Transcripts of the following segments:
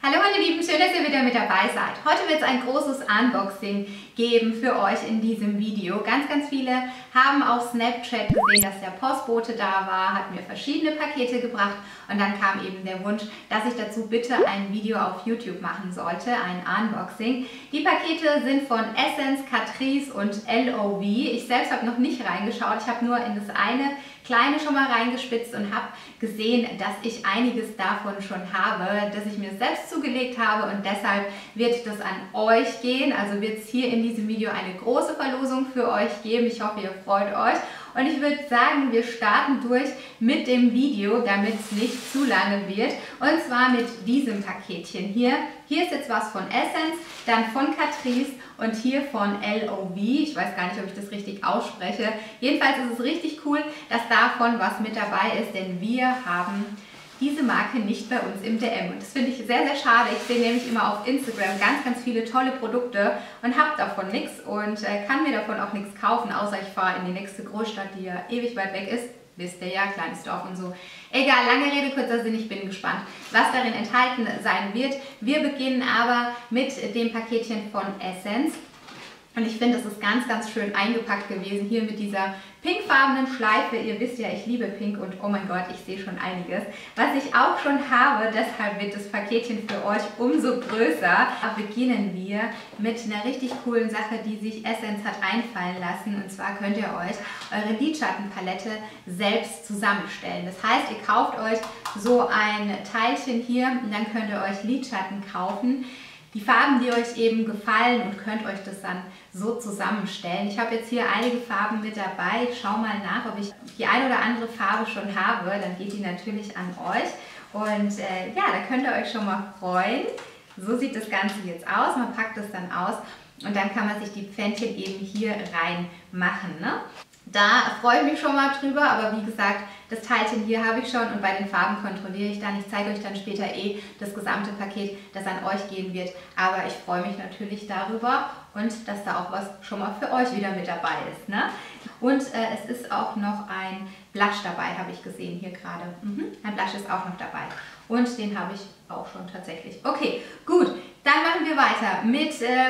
Hallo meine Lieben, schön, dass ihr wieder mit dabei seid. Heute wird es ein großes Unboxing geben für euch in diesem Video. Ganz viele haben auf Snapchat gesehen, dass der Postbote da war, hat mir verschiedene Pakete gebracht und dann kam eben der Wunsch, dass ich dazu bitte ein Video auf YouTube machen sollte, ein Unboxing. Die Pakete sind von Essence, Catrice und LOV. Ich selbst habe noch nicht reingeschaut, ich habe nur in das eine kleine schon mal reingespitzt und habe gesehen, dass ich einiges davon schon habe, das ich mir selbst zugelegt habe und deshalb wird das an euch gehen. Also wird es hier in diesem Video eine große Verlosung für euch geben. Ich hoffe, ihr freut euch. Und ich würde sagen, wir starten durch mit dem Video, damit es nicht zu lange wird. Und zwar mit diesem Paketchen hier. Hier ist jetzt was von Essence, dann von Catrice und hier von LOV. Ich weiß gar nicht, ob ich das richtig ausspreche. Jedenfalls ist es richtig cool, dass davon was mit dabei ist, denn wir haben diese Marke nicht bei uns im DM. Und das finde ich sehr schade. Ich sehe nämlich immer auf Instagram ganz viele tolle Produkte und habe davon nichts und kann mir davon auch nichts kaufen, außer ich fahre in die nächste Großstadt, die ja ewig weit weg ist. Wisst ihr ja, kleines Dorf und so. Egal, lange Rede, kurzer Sinn, ich bin gespannt, was darin enthalten sein wird. Wir beginnen aber mit dem Paketchen von Essence. Und ich finde, es ist ganz schön eingepackt gewesen, hier mit dieser pinkfarbenen Schleife. Ihr wisst ja, ich liebe Pink und oh mein Gott, ich sehe schon einiges. Was ich auch schon habe, deshalb wird das Paketchen für euch umso größer. Beginnen wir mit einer richtig coolen Sache, die sich Essence hat einfallen lassen. Und zwar könnt ihr euch eure Lidschattenpalette selbst zusammenstellen. Das heißt, ihr kauft euch so ein Teilchen hier und dann könnt ihr euch Lidschatten kaufen. Die Farben, die euch eben gefallen und könnt euch das dann so zusammenstellen. Ich habe jetzt hier einige Farben mit dabei. Ich schaue mal nach, ob ich die eine oder andere Farbe schon habe. Dann geht die natürlich an euch. Und ja, da könnt ihr euch schon mal freuen. So sieht das Ganze jetzt aus. Man packt es dann aus und dann kann man sich die Pfännchen eben hier rein machen, ne? Da freue ich mich schon mal drüber, aber wie gesagt, das Teilchen hier habe ich schon und bei den Farben kontrolliere ich dann. Ich zeige euch dann später das gesamte Paket, das an euch gehen wird. Aber ich freue mich natürlich darüber und dass da auch was schon mal für euch wieder mit dabei ist, ne? Und es ist auch noch ein Blush dabei, habe ich gesehen hier gerade. Ein Blush ist auch noch dabei und den habe ich auch schon tatsächlich. Okay, gut. Dann machen wir weiter mit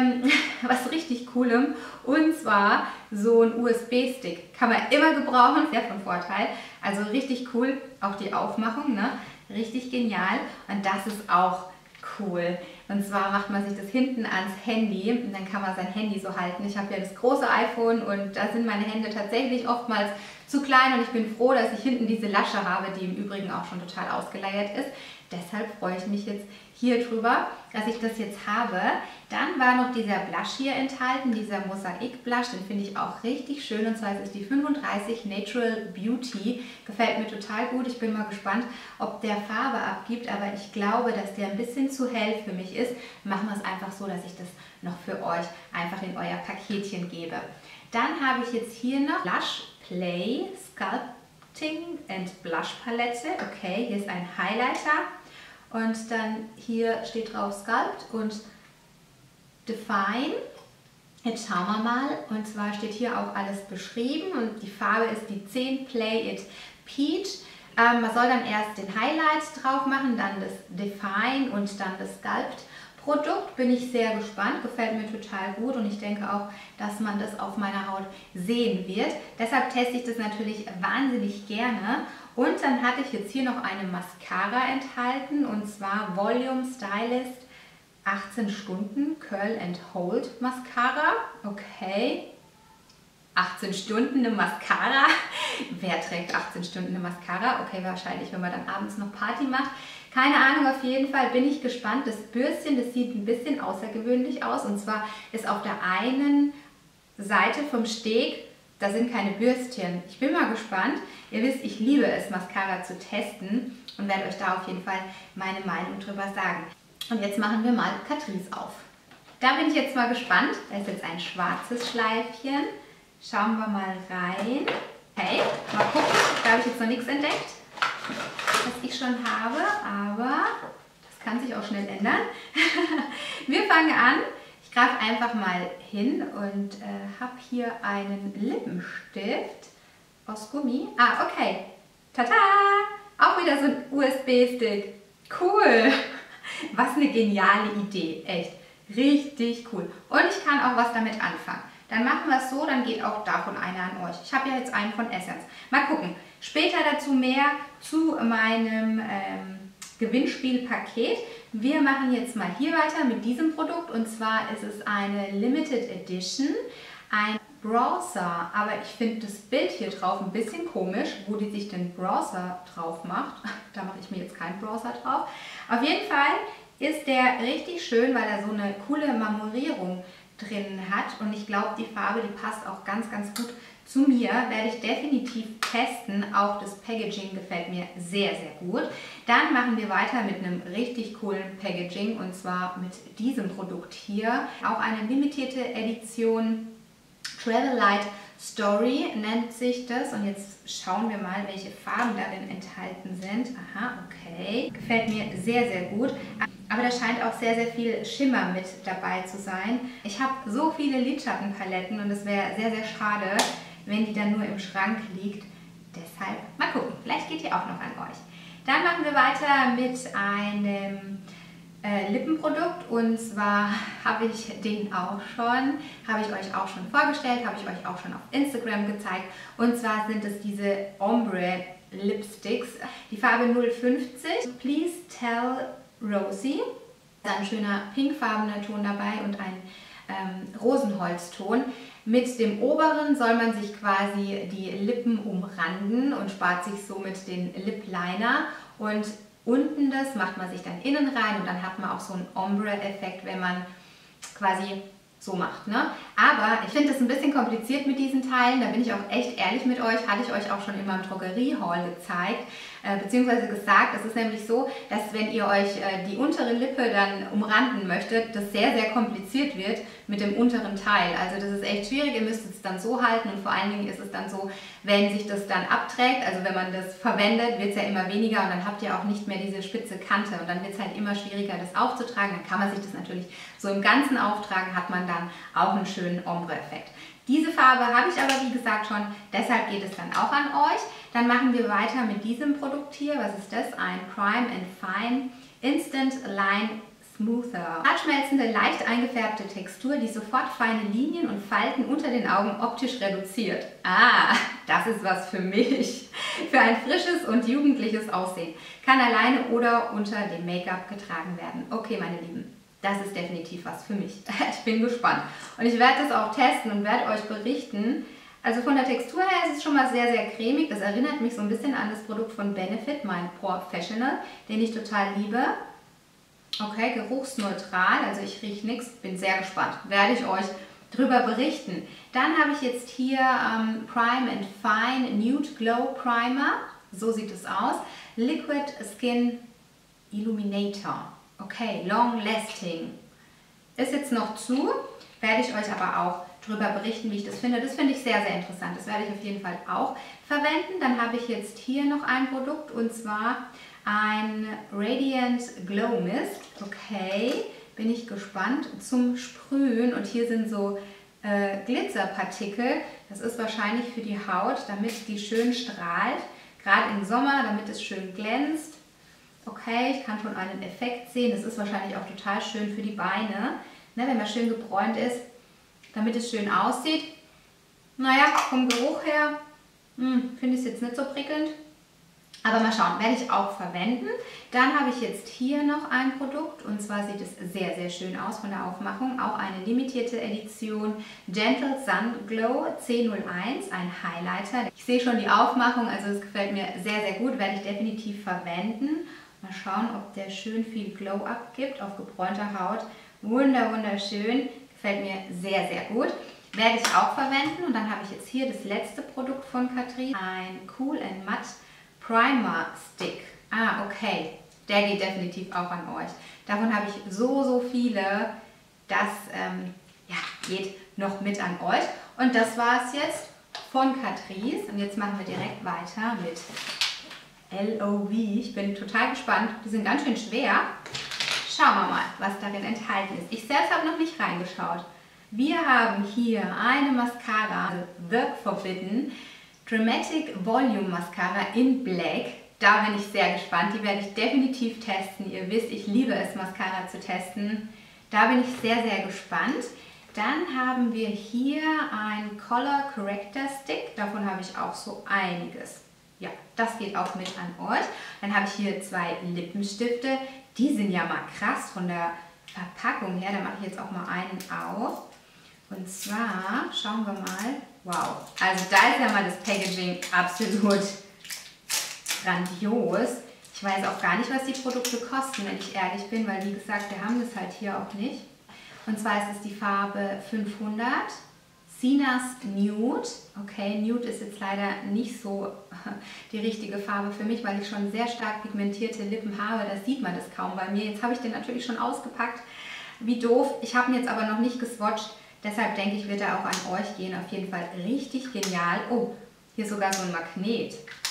was richtig Coolem und zwar so ein USB-Stick. Kann man immer gebrauchen, sehr von Vorteil. Also richtig cool, auch die Aufmachung, ne? Richtig genial und das ist auch cool. Und zwar macht man sich das hinten ans Handy und dann kann man sein Handy so halten. Ich habe ja das große iPhone und da sind meine Hände tatsächlich oftmals zu klein und ich bin froh, dass ich hinten diese Lasche habe, die im Übrigen auch schon total ausgeleiert ist. Deshalb freue ich mich jetzt hier drüber, dass ich das jetzt habe. Dann war noch dieser Blush hier enthalten, dieser Mosaik Blush, den finde ich auch richtig schön und zwar ist es die 35 Natural Beauty. Gefällt mir total gut, ich bin mal gespannt, ob der Farbe abgibt, aber ich glaube, dass der ein bisschen zu hell für mich ist. Machen wir es einfach so, dass ich das noch für euch einfach in euer Paketchen gebe. Dann habe ich jetzt hier noch Lush Play Sculpting and Blush Palette. Okay, hier ist ein Highlighter. Und dann hier steht drauf Sculpt und Define. Jetzt schauen wir mal. Und zwar steht hier auch alles beschrieben und die Farbe ist die 10 Play It Peach. Man soll dann erst den Highlight drauf machen, dann das Define und dann das Sculpt. Produkt bin ich sehr gespannt, gefällt mir total gut und ich denke auch, dass man das auf meiner Haut sehen wird. Deshalb teste ich das natürlich wahnsinnig gerne. Und dann hatte ich jetzt hier noch eine Mascara enthalten und zwar Volume Stylist 18 Stunden Curl and Hold Mascara. Okay, 18 Stunden eine Mascara. Wer trägt 18 Stunden eine Mascara? Okay, wahrscheinlich, wenn man dann abends noch Party macht. Keine Ahnung, auf jeden Fall bin ich gespannt. Das Bürstchen, das sieht ein bisschen außergewöhnlich aus. Und zwar ist auf der einen Seite vom Steg, da sind keine Bürstchen. Ich bin mal gespannt. Ihr wisst, ich liebe es, Mascara zu testen und werde euch da auf jeden Fall meine Meinung drüber sagen. Und jetzt machen wir mal Catrice auf. Da bin ich jetzt mal gespannt. Da ist jetzt ein schwarzes Schleifchen. Schauen wir mal rein. Okay, mal gucken. Da habe ich jetzt noch nichts entdeckt, was ich schon habe, aber das kann sich auch schnell ändern. Wir fangen an. Ich greife einfach mal hin und habe hier einen Lippenstift aus Gummi. Ah, okay. Tada! Auch wieder so ein USB-Stick. Cool! Was eine geniale Idee, echt. Richtig cool. Und ich kann auch was damit anfangen. Dann machen wir es so, dann geht auch davon einer an euch. Ich habe ja jetzt einen von Essence. Mal gucken. Später dazu mehr zu meinem Gewinnspielpaket. Wir machen jetzt mal hier weiter mit diesem Produkt. Und zwar ist es eine Limited Edition. Ein Browser, aber ich finde das Bild hier drauf ein bisschen komisch, wo die sich den Browser drauf macht. Da mache ich mir jetzt keinen Browser drauf. Auf jeden Fall ist der richtig schön, weil er so eine coole Marmorierung drin hat. Und ich glaube, die Farbe, die passt auch ganz, ganz gut zu mir. Werde ich definitiv testen. Auch das Packaging gefällt mir sehr, sehr gut. Dann machen wir weiter mit einem richtig coolen Packaging und zwar mit diesem Produkt hier. Auch eine limitierte Edition. Travel Light Story nennt sich das und jetzt schauen wir mal, welche Farben darin enthalten sind. Aha, okay. Gefällt mir sehr, sehr gut. Aber da scheint auch sehr, sehr viel Schimmer mit dabei zu sein. Ich habe so viele Lidschattenpaletten und es wäre sehr, sehr schade, wenn die dann nur im Schrank liegt. Deshalb mal gucken, vielleicht geht die auch noch an euch. Dann machen wir weiter mit einem Lippenprodukt und zwar habe ich euch auch schon vorgestellt, habe ich euch auch schon auf Instagram gezeigt und zwar sind es diese Ombre Lipsticks, die Farbe 050, Please Tell Rosie, ein schöner pinkfarbener Ton dabei und ein Rosenholzton. Mit dem oberen soll man sich quasi die Lippen umranden und spart sich somit den Lip Liner und unten das macht man sich dann innen rein und dann hat man auch so einen Ombre-Effekt, wenn man quasi so macht. Ne? Aber ich finde das ein bisschen kompliziert mit diesen Teilen, da bin ich auch echt ehrlich mit euch, hatte ich euch auch schon in meinem Drogerie-Haul gezeigt, beziehungsweise gesagt, es ist nämlich so, dass wenn ihr euch die untere Lippe dann umranden möchtet, das sehr, sehr kompliziert wird mit dem unteren Teil. Also das ist echt schwierig, ihr müsst es dann so halten und vor allen Dingen ist es dann so, wenn sich das dann abträgt, also wenn man das verwendet, wird es ja immer weniger und dann habt ihr auch nicht mehr diese spitze Kante und dann wird es halt immer schwieriger, das aufzutragen. Dann kann man sich das natürlich so im Ganzen auftragen, hat man dann auch einen schönen Ombre-Effekt. Diese Farbe habe ich aber wie gesagt schon, deshalb geht es dann auch an euch. Dann machen wir weiter mit diesem Produkt hier. Was ist das? Ein Prime and Fine Instant Line Smoother. Hartschmelzende, leicht eingefärbte Textur, die sofort feine Linien und Falten unter den Augen optisch reduziert. Ah, das ist was für mich. Für ein frisches und jugendliches Aussehen. Kann alleine oder unter dem Make-up getragen werden. Okay, meine Lieben. Das ist definitiv was für mich. Ich bin gespannt. Und ich werde das auch testen und werde euch berichten. Also von der Textur her ist es schon mal sehr, sehr cremig. Das erinnert mich so ein bisschen an das Produkt von Benefit, mein Professional, den ich total liebe. Okay, geruchsneutral, also ich rieche nichts. Bin sehr gespannt. Werde ich euch drüber berichten. Dann habe ich jetzt hier Prime and Fine Nude Glow Primer. So sieht es aus. Liquid Skin Illuminator. Okay, Long Lasting. Ist jetzt noch zu, werde ich euch aber auch darüber berichten, wie ich das finde. Das finde ich sehr, sehr interessant. Das werde ich auf jeden Fall auch verwenden. Dann habe ich jetzt hier noch ein Produkt und zwar ein Radiant Glow Mist. Okay, bin ich gespannt zum Sprühen. Und hier sind so Glitzerpartikel. Das ist wahrscheinlich für die Haut, damit die schön strahlt. Gerade im Sommer, damit es schön glänzt. Okay, ich kann schon einen Effekt sehen. Das ist wahrscheinlich auch total schön für die Beine, ne, wenn man schön gebräunt ist, damit es schön aussieht. Naja, vom Geruch her finde ich es jetzt nicht so prickelnd. Aber mal schauen, werde ich auch verwenden. Dann habe ich jetzt hier noch ein Produkt und zwar sieht es sehr, sehr schön aus von der Aufmachung. Auch eine limitierte Edition Gentle Sun Glow C01, ein Highlighter. Ich sehe schon die Aufmachung, also es gefällt mir sehr, sehr gut, werde ich definitiv verwenden. Mal schauen, ob der schön viel Glow abgibt auf gebräunter Haut. Wunderschön, gefällt mir sehr, sehr gut. Werde ich auch verwenden und dann habe ich jetzt hier das letzte Produkt von Catrice, ein Cool and Matte Primer Stick. Ah, okay, der geht definitiv auch an euch. Davon habe ich so viele, das ja, geht noch mit an euch. Und das war es jetzt von Catrice und jetzt machen wir direkt weiter mit LOV. Ich bin total gespannt. Die sind ganz schön schwer. Schauen wir mal, was darin enthalten ist. Ich selbst habe noch nicht reingeschaut. Wir haben hier eine Mascara, The Forbidden Dramatic Volume Mascara in Black. Da bin ich sehr gespannt. Die werde ich definitiv testen. Ihr wisst, ich liebe es, Mascara zu testen. Da bin ich sehr, sehr gespannt. Dann haben wir hier ein Color Corrector Stick. Davon habe ich auch so einiges. Ja, das geht auch mit an euch. Dann habe ich hier 2 Lippenstifte. Die sind ja mal krass von der Verpackung her. Da mache ich jetzt auch mal einen auf. Und zwar, schauen wir mal. Wow, also da ist ja mal das Packaging absolut grandios. Ich weiß auch gar nicht, was die Produkte kosten, wenn ich ehrlich bin, weil wie gesagt, wir haben das halt hier auch nicht. Und zwar ist es die Farbe 500, Sinas Nude. Okay, Nude ist jetzt leider nicht so die richtige Farbe für mich, weil ich schon sehr stark pigmentierte Lippen habe. Da sieht man das kaum bei mir. Jetzt habe ich den natürlich schon ausgepackt. Wie doof. Ich habe ihn jetzt aber noch nicht geswatcht. Deshalb denke ich, wird er auch an euch gehen. Auf jeden Fall richtig genial. Oh, hier sogar so ein Magnet.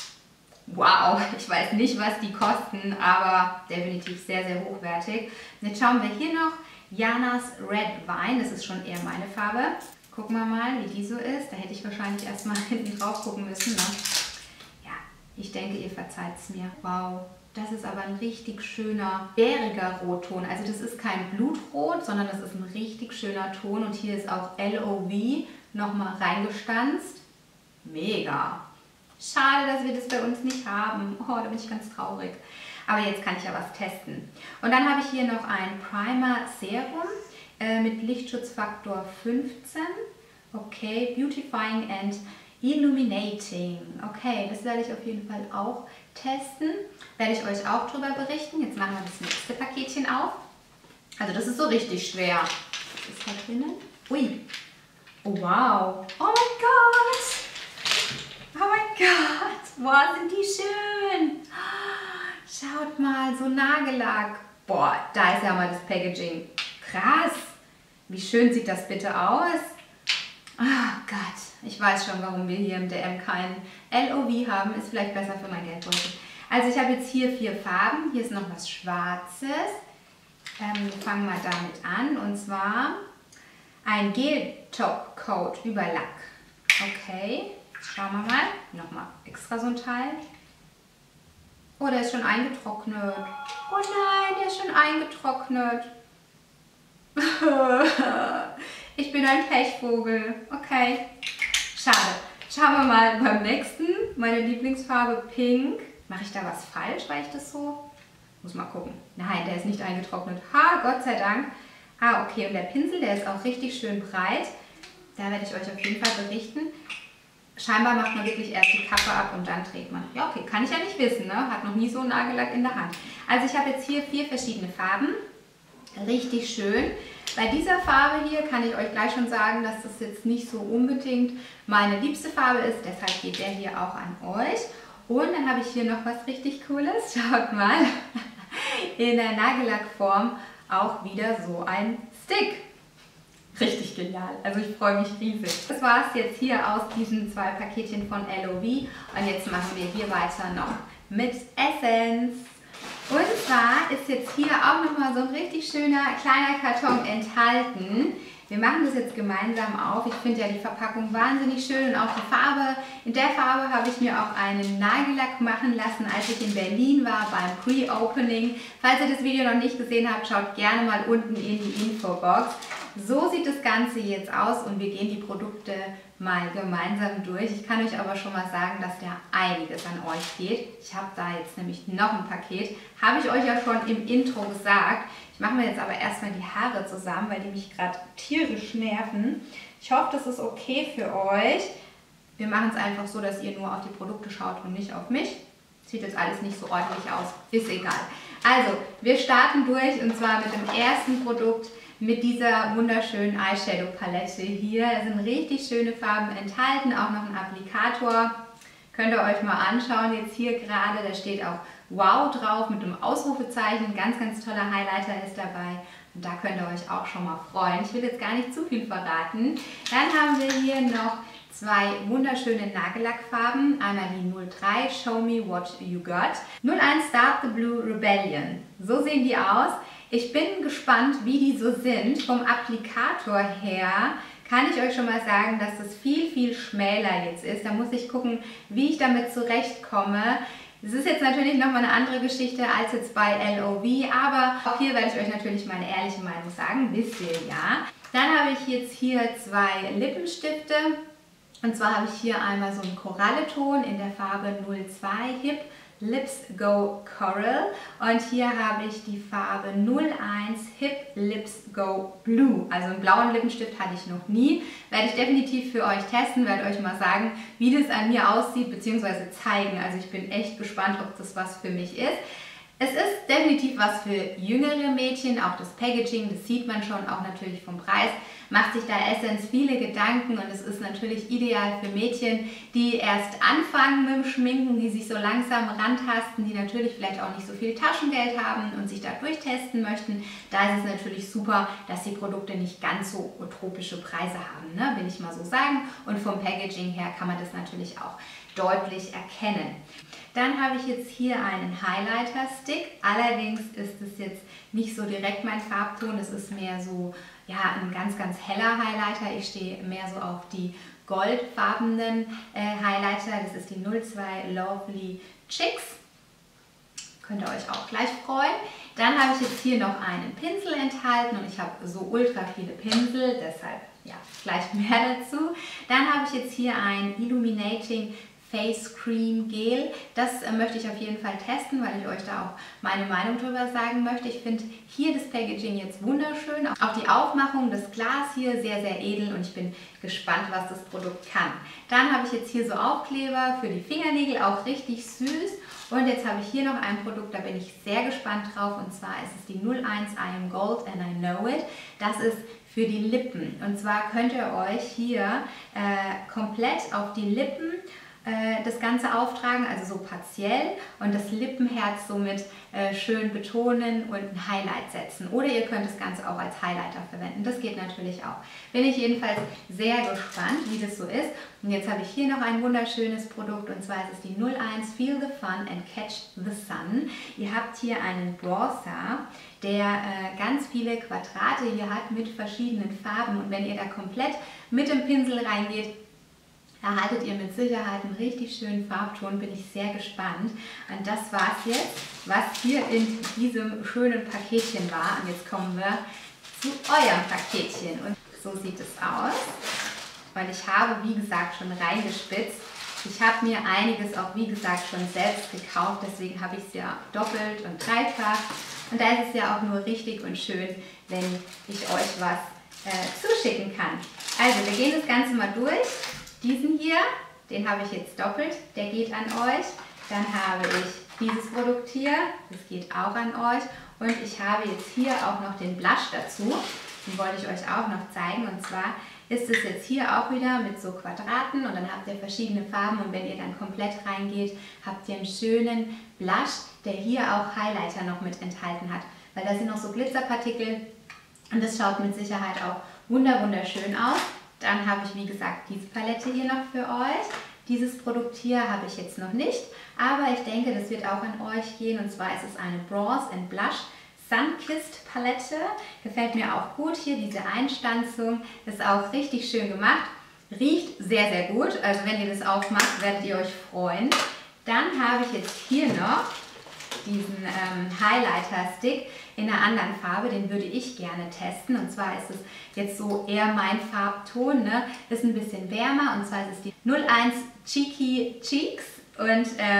Wow, ich weiß nicht, was die kosten, aber definitiv sehr, sehr hochwertig. Und jetzt schauen wir hier noch Janas Red Wine. Das ist schon eher meine Farbe. Gucken wir mal, wie die so ist. Da hätte ich wahrscheinlich erstmal hinten drauf gucken müssen. Ne? Ja, ich denke, ihr verzeiht es mir. Wow, das ist aber ein richtig schöner, bäriger Rotton. Also das ist kein Blutrot, sondern das ist ein richtig schöner Ton. Und hier ist auch LOV nochmal reingestanzt. Mega. Schade, dass wir das bei uns nicht haben. Oh, da bin ich ganz traurig. Aber jetzt kann ich ja was testen. Und dann habe ich hier noch ein Primer Serum mit Lichtschutzfaktor 15. Okay, Beautifying and Illuminating. Okay, das werde ich auf jeden Fall auch testen. Werde ich euch auch drüber berichten. Jetzt machen wir das nächste Paketchen auf. Also das ist so richtig schwer. Was ist da drinnen? Ui. Oh, wow. Oh mein Gott. Oh mein Gott. Boah, sind die schön. Schaut mal, so Nagellack. Boah, da ist ja mal das Packaging. Krass. Wie schön sieht das bitte aus? Oh Gott, ich weiß schon, warum wir hier im DM keinen LOV haben. Ist vielleicht besser für mein Geldbeutel. Also ich habe jetzt hier 4 Farben. Hier ist noch was Schwarzes. Wir fangen mal damit an. Und zwar ein Gel-Top-Coat über Lack. Okay, schauen wir mal. Nochmal extra so ein Teil. Oh, der ist schon eingetrocknet. Oh nein, der ist schon eingetrocknet. Ich bin ein Pechvogel. Okay, schade. Schauen wir mal beim nächsten. Meine Lieblingsfarbe Pink. Mache ich da was falsch, weil ich das so... Muss mal gucken. Nein, der ist nicht eingetrocknet. Ha, Gott sei Dank. Ah, okay. Und der Pinsel, der ist auch richtig schön breit. Da werde ich euch auf jeden Fall berichten. Scheinbar macht man wirklich erst die Kappe ab und dann trägt man. Ja, okay, kann ich ja nicht wissen, ne? Hat noch nie so einen Nagellack in der Hand. Also ich habe jetzt hier 4 verschiedene Farben. Richtig schön. Bei dieser Farbe hier kann ich euch gleich schon sagen, dass das jetzt nicht so unbedingt meine liebste Farbe ist. Deshalb geht der hier auch an euch. Und dann habe ich hier noch was richtig Cooles. Schaut mal. In der Nagellackform auch wieder so ein Stick. Richtig genial. Also ich freue mich riesig. Das war es jetzt hier aus diesen 2 Paketchen von LOV. Und jetzt machen wir hier weiter noch mit Essence. Und zwar ist jetzt hier auch nochmal so ein richtig schöner kleiner Karton enthalten. Wir machen das jetzt gemeinsam auf. Ich finde ja die Verpackung wahnsinnig schön und auch die Farbe. In der Farbe habe ich mir auch einen Nagellack machen lassen, als ich in Berlin war beim Pre-Opening. Falls ihr das Video noch nicht gesehen habt, schaut gerne mal unten in die Infobox. So sieht das Ganze jetzt aus und wir gehen die Produkte mal gemeinsam durch. Ich kann euch aber schon mal sagen, dass da einiges an euch geht. Ich habe da jetzt nämlich noch ein Paket. Habe ich euch ja schon im Intro gesagt. Ich mache mir jetzt aber erstmal die Haare zusammen, weil die mich gerade tierisch nerven. Ich hoffe, das ist okay für euch. Wir machen es einfach so, dass ihr nur auf die Produkte schaut und nicht auf mich. Sieht jetzt alles nicht so ordentlich aus. Ist egal. Also, wir starten durch und zwar mit dem ersten Produkt. Mit dieser wunderschönen Eyeshadow-Palette hier. Da sind richtig schöne Farben enthalten, auch noch ein Applikator. Könnt ihr euch mal anschauen, jetzt hier gerade, da steht auch Wow drauf mit einem Ausrufezeichen. Ein ganz, ganz toller Highlighter ist dabei. Und da könnt ihr euch auch schon mal freuen. Ich will jetzt gar nicht zu viel verraten. Dann haben wir hier noch 2 wunderschöne Nagellackfarben. Einmal die 03 Show Me What You Got. 01 Start the Blue Rebellion. So sehen die aus. Ich bin gespannt, wie die so sind. Vom Applikator her kann ich euch schon mal sagen, dass das viel, viel schmäler jetzt ist. Da muss ich gucken, wie ich damit zurechtkomme. Das ist jetzt natürlich nochmal eine andere Geschichte als jetzt bei LOV, aber auch hier werde ich euch natürlich meine ehrliche Meinung sagen, wisst ihr ja. Dann habe ich jetzt hier 2 Lippenstifte. Und zwar habe ich hier einmal so einen Koralleton in der Farbe 02 Hip Lips Go Coral und hier habe ich die Farbe 01 Hip Lips Go Blue. Also einen blauen Lippenstift hatte ich noch nie. Werde ich definitiv für euch testen, werde euch mal sagen, wie das an mir aussieht bzw. zeigen. Also ich bin echt gespannt, ob das was für mich ist. Es ist definitiv was für jüngere Mädchen, auch das Packaging, das sieht man schon, auch natürlich vom Preis, macht sich da Essence viele Gedanken und es ist natürlich ideal für Mädchen, die erst anfangen mit dem Schminken, die sich so langsam rantasten, die natürlich vielleicht auch nicht so viel Taschengeld haben und sich da durchtesten möchten. Da ist es natürlich super, dass die Produkte nicht ganz so utopische Preise haben, ne? Will ich mal so sagen. Und vom Packaging her kann man das natürlich auch deutlich erkennen. Dann habe ich jetzt hier einen Highlighter-Stick. Allerdings ist es jetzt nicht so direkt mein Farbton. Es ist mehr so ja, ein ganz, ganz heller Highlighter. Ich stehe mehr so auf die goldfarbenen Highlighter. Das ist die 02 Lovely Chicks. Könnt ihr euch auch gleich freuen. Dann habe ich jetzt hier noch einen Pinsel enthalten und ich habe so ultra viele Pinsel, deshalb ja, gleich mehr dazu. Dann habe ich jetzt hier ein Illuminating Face Cream Gel. Das möchte ich auf jeden Fall testen, weil ich euch da auch meine Meinung drüber sagen möchte. Ich finde hier das Packaging jetzt wunderschön. Auch die Aufmachung, das Glas hier sehr, sehr edel und ich bin gespannt, was das Produkt kann. Dann habe ich jetzt hier so Aufkleber für die Fingernägel, auch richtig süß. Und jetzt habe ich hier noch ein Produkt, da bin ich sehr gespannt drauf und zwar ist es die 01 I Am Gold and I Know It. Das ist für die Lippen und zwar könnt ihr euch hier komplett auf die Lippen das Ganze auftragen, also so partiell und das Lippenherz somit schön betonen und ein Highlight setzen. Oder ihr könnt das Ganze auch als Highlighter verwenden, das geht natürlich auch. Bin ich jedenfalls sehr gespannt, wie das so ist. Und jetzt habe ich hier noch ein wunderschönes Produkt und zwar ist es die 01 Feel the Fun and Catch the Sun. Ihr habt hier einen Bronzer, der ganz viele Quadrate hier hat mit verschiedenen Farben und wenn ihr da komplett mit dem Pinsel reingeht, erhaltet ihr mit Sicherheit einen richtig schönen Farbton, bin ich sehr gespannt. Und das war es jetzt, was hier in diesem schönen Paketchen war. Und jetzt kommen wir zu eurem Paketchen. Und so sieht es aus. Und ich habe, wie gesagt, schon reingespitzt. Ich habe mir einiges auch, wie gesagt, schon selbst gekauft. Deswegen habe ich es ja doppelt und dreifach. Und da ist es ja auch nur richtig und schön, wenn ich euch was zuschicken kann. Also, wir gehen das Ganze mal durch. Diesen hier, den habe ich jetzt doppelt, der geht an euch. Dann habe ich dieses Produkt hier, das geht auch an euch. Und ich habe jetzt hier auch noch den Blush dazu, den wollte ich euch auch noch zeigen. Und zwar ist es jetzt hier auch wieder mit so Quadraten und dann habt ihr verschiedene Farben. Und wenn ihr dann komplett reingeht, habt ihr einen schönen Blush, der hier auch Highlighter noch mit enthalten hat. Weil da sind noch so Glitzerpartikel und das schaut mit Sicherheit auch wunderschön aus. Dann habe ich, wie gesagt, diese Palette hier noch für euch. Dieses Produkt hier habe ich jetzt noch nicht, aber ich denke, das wird auch an euch gehen. Und zwar ist es eine Bronze and Blush Sunkissed Palette. Gefällt mir auch gut hier, diese Einstanzung ist auch richtig schön gemacht. Riecht sehr, sehr gut, also wenn ihr das aufmacht, werdet ihr euch freuen. Dann habe ich jetzt hier noch diesen Highlighter-Stick in einer anderen Farbe, den würde ich gerne testen. Und zwar ist es jetzt so eher mein Farbton, ne? Ist ein bisschen wärmer und zwar ist es die 01 Cheeky Cheeks. Und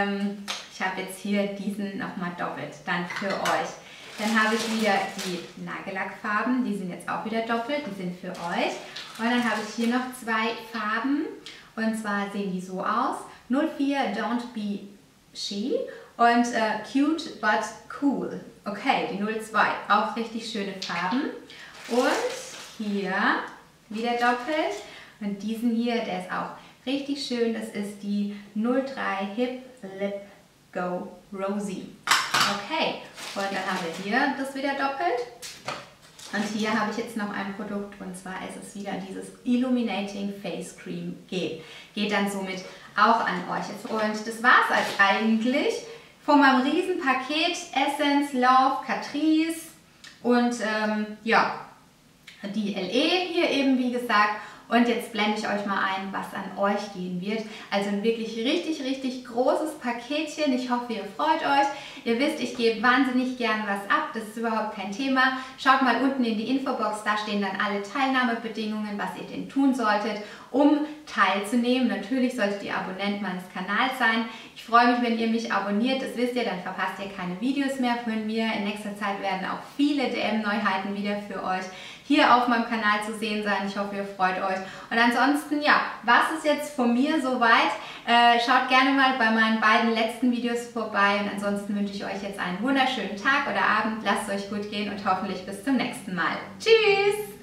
ich habe jetzt hier diesen nochmal doppelt, dann für euch. Dann habe ich wieder die Nagellackfarben, die sind jetzt auch wieder doppelt, die sind für euch. Und dann habe ich hier noch 2 Farben und zwar sehen die so aus. 04 Don't Be She und Cute But Cool. Okay, die 02, auch richtig schöne Farben. Und hier wieder doppelt. Und diesen hier, der ist auch richtig schön. Das ist die 03 Hip Lip Go Rosy. Okay, und dann haben wir hier das wieder doppelt. Und hier habe ich jetzt noch ein Produkt und zwar ist es wieder dieses Illuminating Face Cream Gel. Geht dann somit auch an euch. Und das war es eigentlich von meinem riesen Paket Essence, Love, Catrice und ja, die LE hier eben wie gesagt. Und jetzt blende ich euch mal ein, was an euch gehen wird. Also ein wirklich richtig, richtig großes Paketchen. Ich hoffe, ihr freut euch. Ihr wisst, ich gebe wahnsinnig gern was ab. Das ist überhaupt kein Thema. Schaut mal unten in die Infobox. Da stehen dann alle Teilnahmebedingungen, was ihr denn tun solltet, um teilzunehmen. Natürlich solltet ihr Abonnent meines Kanals sein. Ich freue mich, wenn ihr mich abonniert. Das wisst ihr, dann verpasst ihr keine Videos mehr von mir. In nächster Zeit werden auch viele DM-Neuheiten wieder für euch hier auf meinem Kanal zu sehen sein. Ich hoffe, ihr freut euch. Und ansonsten, ja, was ist jetzt von mir soweit? Schaut gerne mal bei meinen beiden letzten Videos vorbei. Und ansonsten wünsche ich euch jetzt einen wunderschönen Tag oder Abend. Lasst es euch gut gehen und hoffentlich bis zum nächsten Mal. Tschüss!